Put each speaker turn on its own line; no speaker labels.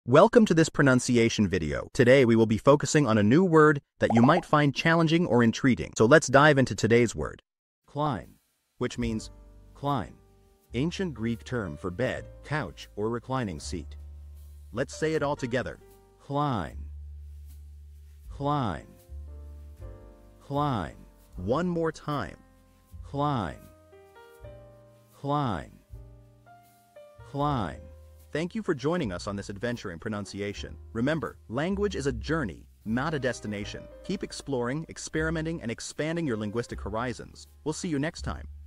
Welcome to this pronunciation video. Today we will be focusing on a new word that you might find challenging or intriguing. So let's dive into today's word. Kline, which means cline. Ancient Greek term for bed, couch, or reclining seat. Let's say it all together. Kline. Kline. Kline. One more time. Kline. Kline. Kline. Thank you for joining us on this adventure in pronunciation. Remember, language is a journey, not a destination. Keep exploring, experimenting, and expanding your linguistic horizons. We'll see you next time.